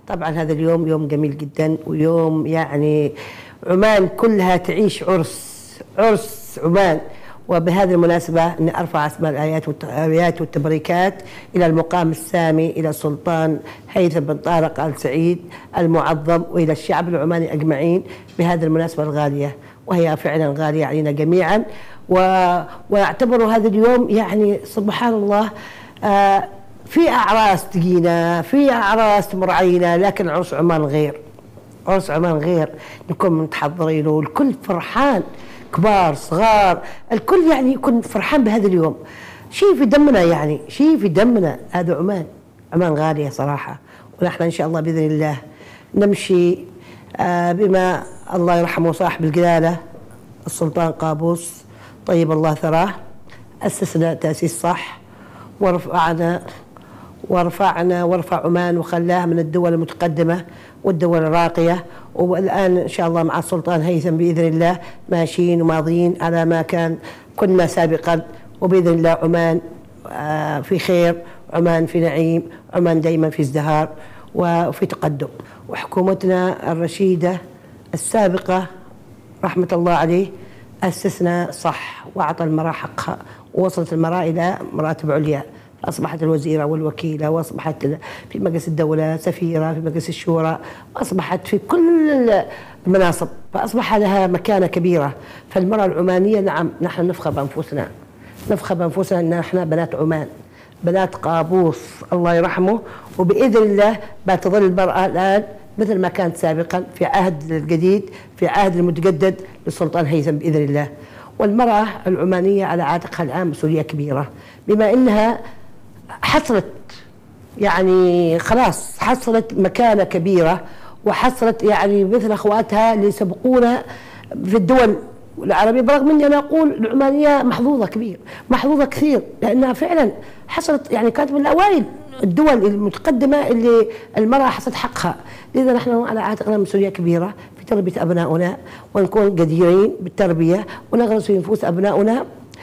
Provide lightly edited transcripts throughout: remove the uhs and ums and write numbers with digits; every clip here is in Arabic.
طبعا هذا اليوم يوم جميل جدا، ويوم يعني عمان كلها تعيش عرس عمان. وبهذه المناسبة أن أرفع أسماء الآيات والتبريكات إلى المقام السامي، إلى السلطان هيثم بن طارق آل سعيد المعظم، وإلى الشعب العماني أجمعين بهذه المناسبة الغالية، وهي فعلا غالية علينا جميعا. واعتبر هذا اليوم يعني سبحان الله في أعراس تجينا، في أعراس تمر علينا، لكن عرس عمان غير. عرس عمان غير، نكون متحضرين والكل فرحان، كبار صغار الكل يعني يكون فرحان بهذا اليوم. شيء في دمنا، يعني شيء في دمنا. هذا عمان غالية صراحة. ونحن إن شاء الله بإذن الله نمشي بما الله يرحمه صاحب الجلالة السلطان قابوس طيب الله ثراه، أسسنا تأسيس صح، ورفع عمان وخلاها من الدول المتقدمة والدول الراقية. والآن إن شاء الله مع السلطان هيثم بإذن الله ماشيين وماضيين على ما كنا سابقا. وبإذن الله عمان في خير، عمان في نعيم، عمان دائما في ازدهار وفي تقدم. وحكومتنا الرشيدة السابقة رحمة الله عليه أسسنا صح، وأعطى المرأة حقها، ووصلت المرأة إلى مراتب عليا، أصبحت الوزيرة والوكيلة، وأصبحت في مجلس الدولة سفيرة، في مجلس الشورى، وأصبحت في كل المناصب، فأصبح لها مكانة كبيرة. فالمرأة العمانية نعم نحن نفخر بأنفسنا أن نحن بنات عمان، بنات قابوس الله يرحمه. وبإذن الله بتظل المرأة الآن مثل ما كانت سابقا في عهد الجديد، في عهد المتجدد للسلطان هيثم بإذن الله. والمرأة العمانية على عاتقها الآن مسؤولية كبيرة، بما أنها حصلت يعني خلاص حصلت مكانة كبيرة، وحصلت يعني مثل أخواتها اللي سبقونا في الدول العربية. برغم أني أنا أقول العمانية محظوظة كثير، لأنها فعلا حصلت يعني كانت من أوائل الدول المتقدمة اللي المرأة حصلت حقها. لذا نحن على عاتقنا مسؤولية كبيرة في تربية أبنائنا، ونكون جديرين بالتربية، ونغرس في نفوس أبنائنا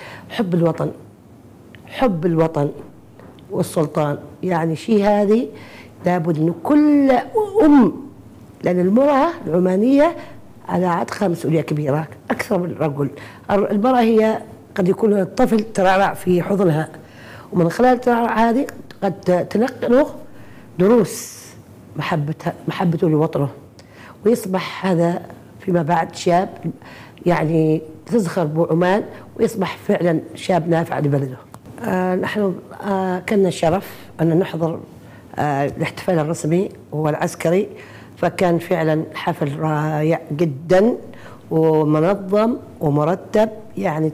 حب الوطن والسلطان. يعني شيء هذه لابد أن كل لأن المرأة العمانية على عاتقها مسؤولية كبيرة أكثر من الرجل. المرأة هي قد يكون الطفل ترعرع في حضنها، ومن خلال الترعرع هذه قد تنقله دروس محبته لوطنه، ويصبح هذا فيما بعد شاب يعني تزخر بعمان، ويصبح فعلا شاب نافع لبلده. نحن كنا الشرف أن نحضر الاحتفال الرسمي وهو العسكري، فكان فعلا حفل رائع جدا ومنظم ومرتب. يعني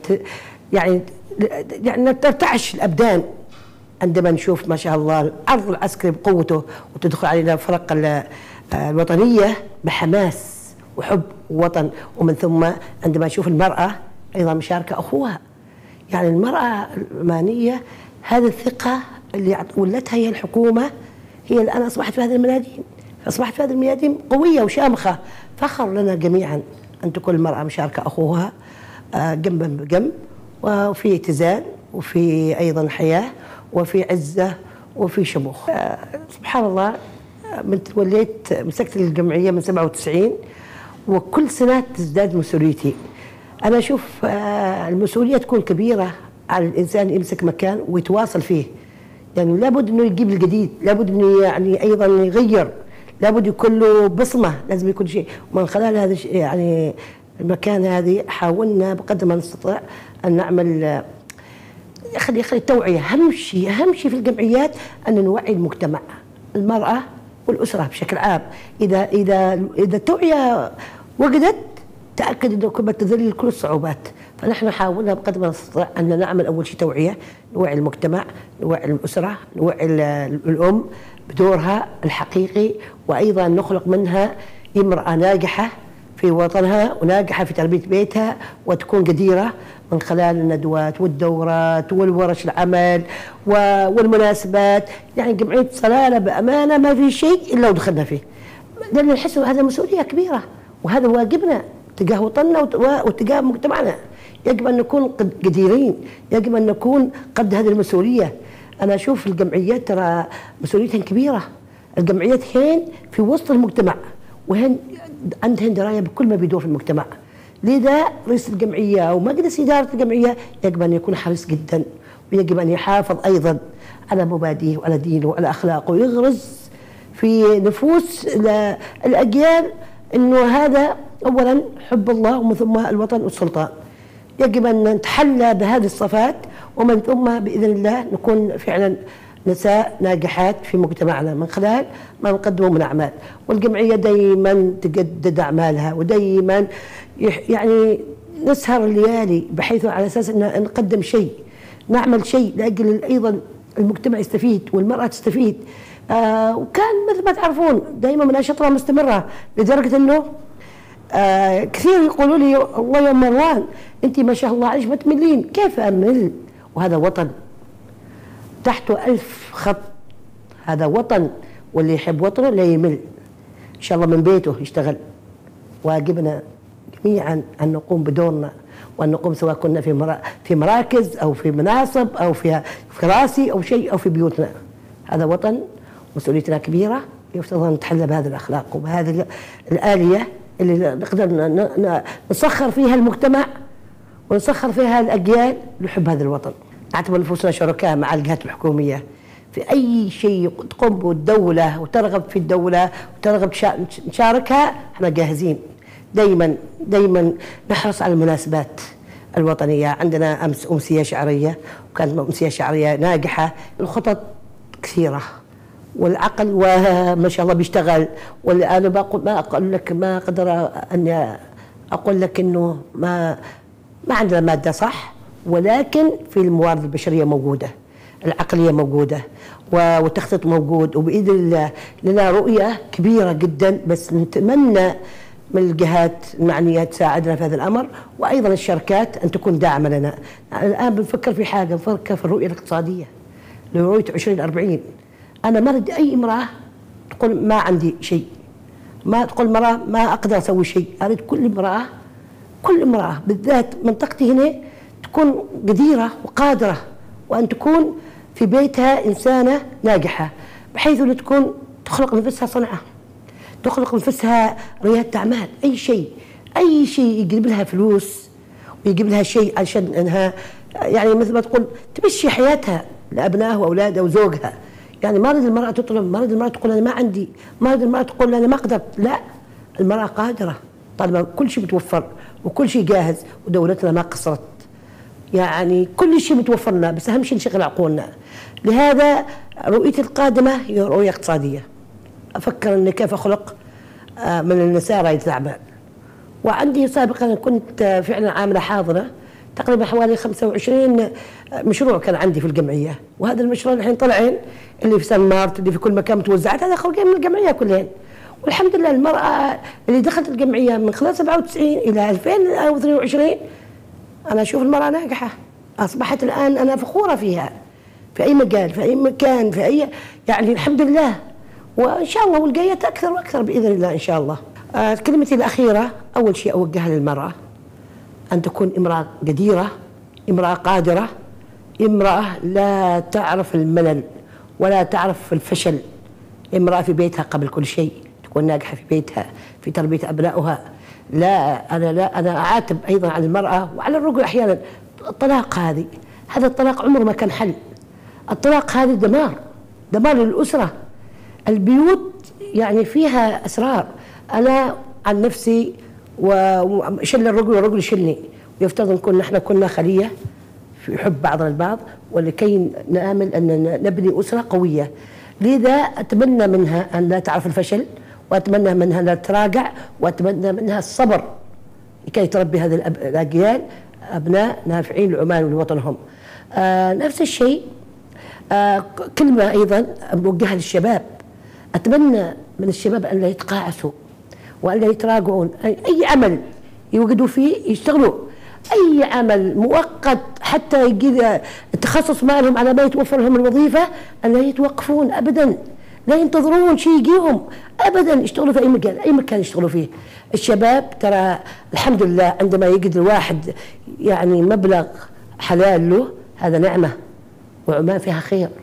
ترتعش الأبدان عندما نشوف ما شاء الله العرض العسكري بقوته، وتدخل علينا الفرق الوطنية بحماس وحب وطن. ومن ثم عندما نشوف المرأة أيضا مشاركة أخوها، يعني المرأة العمانية هذه الثقة اللي ولتها هي الحكومة، هي الآن أصبحت في هذه الميادين، فأصبحت في هذه الميادين قوية وشامخة. فخر لنا جميعا أن تكون المرأة مشاركة أخوها جنبا بجنب، وفي اتزان، وفي أيضا حياة، وفي عزة، وفي شموخ. سبحان الله، من مسكت الجمعية من 97، وكل سنة تزداد مسؤوليتي. أنا أشوف المسؤولية تكون كبيرة على الإنسان يمسك مكان ويتواصل فيه، يعني لابد أنه يجيب الجديد، لابد أنه يعني أيضا يغير، لابد يكون له بصمة، لازم يكون شيء. ومن خلال هذا يعني المكان هذه حاولنا بقدر ما نستطيع أن نعمل يخلي التوعية. أهم شيء في الجمعيات أن نوعي المجتمع، المرأة والأسرة بشكل عام. إذا التوعية وجدت تأكد أنه كما تذلل كل الصعوبات. فنحن حاولنا بقدر ما نستطيع أن نعمل أول شيء توعية، نوعي المجتمع، نوعي الأسرة، نوعي الأم بدورها الحقيقي، وأيضا نخلق منها امرأة ناجحة في وطنها وناجحة في تربية بيتها، وتكون جديرة من خلال الندوات والدورات والورش العمل والمناسبات. يعني جمعية صلالة بأمانة ما في شيء إلا ودخلنا فيه، لأن نحس هذا مسؤولية كبيرة، وهذا واجبنا تجاه وطننا وتجاه مجتمعنا. يجب أن نكون جديرين، يجب أن نكون قد هذه المسؤولية. أنا أشوف الجمعيات ترى مسؤوليتها كبيرة، الجمعيات هين في وسط المجتمع، وهن عندهن درايه بكل ما بيدور في المجتمع. لذا رئيس الجمعيه او مجلس اداره الجمعيه يجب ان يكون حريص جدا، ويجب ان يحافظ ايضا على مبادئه وعلى دينه وعلى اخلاقه، ويغرس في نفوس الاجيال انه هذا اولا حب الله ومن ثم الوطن والسلطان. يجب ان نتحلى بهذه الصفات، ومن ثم باذن الله نكون فعلا نساء ناجحات في مجتمعنا من خلال ما نقدمه من اعمال. والجمعيه دائما تجدد اعمالها، ودائما يعني نسهر الليالي بحيث على اساس ان نقدم شيء، نعمل شيء لاجل ايضا المجتمع يستفيد والمراه تستفيد. وكان مثل ما تعرفون دائما مناشطه مستمره، لدرجه انه كثير يقولوا لي الله يا مروان انت ما شاء الله عليك ما تملين. كيف امل؟ وهذا وطن تحته 1000 خط، هذا وطن، واللي يحب وطنه لا يمل. ان شاء الله من بيته يشتغل. واجبنا جميعا ان نقوم بدورنا، وان نقوم سواء كنا في مراكز او في مناصب او في كراسي او شيء او في بيوتنا. هذا وطن، مسؤوليتنا كبيره، يفترض ان نتحلى بهذه الاخلاق وبهذه الاليه اللي نقدر نسخر فيها المجتمع ونسخر فيها الاجيال لحب هذا الوطن. نعتبر انفسنا شركاء مع الجهات الحكوميه في اي شيء تقوم به الدوله وترغب في الدوله وترغب نشاركها، احنا جاهزين. دائما نحرص على المناسبات الوطنيه. عندنا امس امسيه شعريه، وكانت امسيه شعريه ناجحه، الخطط كثيره والعقل وما شاء الله بيشتغل. وانا بقول ما اقول لك، ما اقدر ان اقول لك انه ما عندنا ماده صح، ولكن في الموارد البشريه موجوده، العقليه موجوده، والتخطيط موجود، وباذن الله لنا رؤيه كبيره جدا. بس نتمنى من الجهات المعنيه تساعدنا في هذا الامر، وايضا الشركات ان تكون داعمه لنا. الان بنفكر في حاجه، بنفكر في الرؤيه الاقتصاديه لرؤيه 2040. انا ما اريد اي امراه تقول ما عندي شيء، ما تقول امراه ما اقدر اسوي شيء. اريد كل امراه بالذات منطقتي هنا تكون قديره وقادره، وان تكون في بيتها انسانه ناجحه، بحيث انها تكون تخلق نفسها صنعه، تخلق نفسها رياده اعمال. اي شيء يجيب لها فلوس ويجيب لها شيء عشان انها يعني مثل ما تقول تمشي حياتها لابنائها واولادها وزوجها. يعني ما اريد المراه تطلب، ما اريد المراه تقول انا ما عندي، ما اريد المراه تقول انا ما قدرت. لا، المراه قادره طالما كل شيء متوفر وكل شيء جاهز، ودولتنا ما قصرت. يعني كل شيء متوفر لنا، بس اهم شيء نشغل عقولنا. لهذا رؤيتي القادمه هي رؤيه اقتصاديه. افكر اني كيف اخلق من النساء رائده اعمال. وعندي سابقا كنت فعلا عامله حاضره تقريبا حوالي 25 مشروع كان عندي في الجمعيه، وهذا المشروع الحين طلعين اللي في سان مارت اللي في كل مكان متوزعات، هذا خلقين من الجمعيه كلهن. والحمد لله المراه اللي دخلت الجمعيه من خلال 97 الى 2022 انا اشوف المراه ناجحه، اصبحت الان انا فخوره فيها في اي مجال، في اي مكان، في اي يعني الحمد لله. وان شاء الله والجايات اكثر واكثر باذن الله ان شاء الله. كلمتي الاخيره اول شيء اوجهها للمراه ان تكون امراه قديره، امراه قادره، امراه لا تعرف الملل ولا تعرف الفشل، امراه في بيتها قبل كل شيء، تكون ناجحه في بيتها في تربيه ابنائها. انا اعاتب ايضا على المراه وعلى الرجل احيانا. الطلاق هذا الطلاق عمره ما كان حل. الطلاق هذا دمار للاسره. البيوت يعني فيها اسرار. انا عن نفسي وشل الرجل والرجل يشلني، ويفترض نكون نحن كنا خليه في حب بعضنا البعض، ولكي نامل ان نبني اسره قويه. لذا اتمنى منها ان لا تعرف الفشل، واتمنى منها لا تراجع، واتمنى منها الصبر لكي تربي هذه الاجيال ابناء نافعين لعمان ولوطنهم. نفس الشيء كلمه ايضا موجهه للشباب. اتمنى من الشباب ان لا يتقاعسوا وان لا يتراجعون. اي عمل يوجدوا فيه يشتغلوا، اي عمل مؤقت حتى يجي التخصص مالهم على ما يتوفر لهم الوظيفه، ان لا يتوقفون ابدا، لا ينتظرون شيء يجيهم ابدا، يشتغلوا في اي مجال، اي مكان يشتغلوا فيه. الشباب ترى الحمد لله عندما يجد الواحد يعني مبلغ حلال له، هذا نعمه، وعمان فيها خير،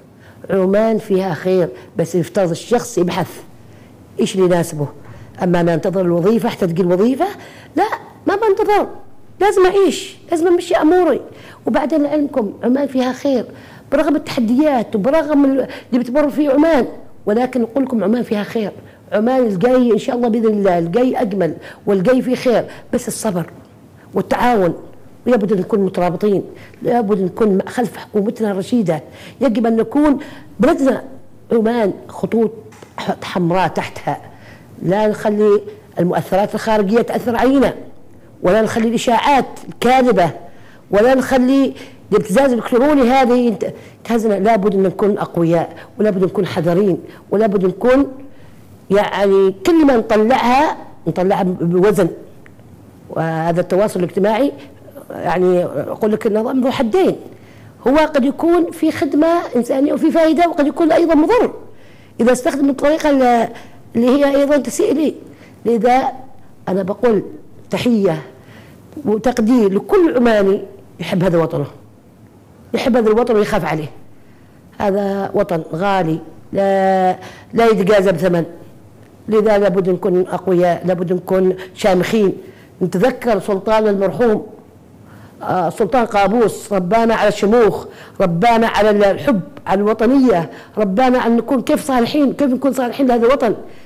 عمان فيها خير، بس يفترض الشخص يبحث ايش اللي يناسبه. اما انا انتظر الوظيفه حتى تجي الوظيفه، لا، ما بنتظر، لازم اعيش، لازم امشي اموري. وبعدين لعلمكم عمان فيها خير برغم التحديات وبرغم اللي بتمر فيه عمان، ولكن اقول لكم عمان فيها خير. عمان الجاي ان شاء الله باذن الله الجاي اجمل والجاي فيه خير، بس الصبر والتعاون، ويجب ان نكون مترابطين، لابد ان نكون خلف حكومتنا الرشيده. يجب ان نكون بلدنا عمان خطوط حمراء تحتها، لا نخلي المؤثرات الخارجيه تاثر علينا، ولا نخلي الاشاعات الكاذبه، ولا نخلي الابتزاز الالكتروني هذه تهزنا. لابد ان نكون اقوياء، ولابد ان نكون حذرين، ولابد ان نكون يعني كل ما نطلعها بوزن. وهذا التواصل الاجتماعي يعني اقول لك انه ذو حدين، هو قد يكون في خدمه انسانيه وفي فائده، وقد يكون ايضا مضر اذا استخدم الطريقه اللي هي ايضا تسيء لي. لذا انا بقول تحيه وتقدير لكل عماني يحب هذا وطنه، يحب هذا الوطن ويخاف عليه. هذا وطن غالي لا يتجازى بثمن. لذا لابد نكون اقوياء، لابد نكون شامخين. نتذكر سلطان المرحوم سلطان قابوس، ربانا على الشموخ، ربانا على الحب، على الوطنيه، ربانا ان نكون كيف صالحين، كيف نكون صالحين لهذا الوطن.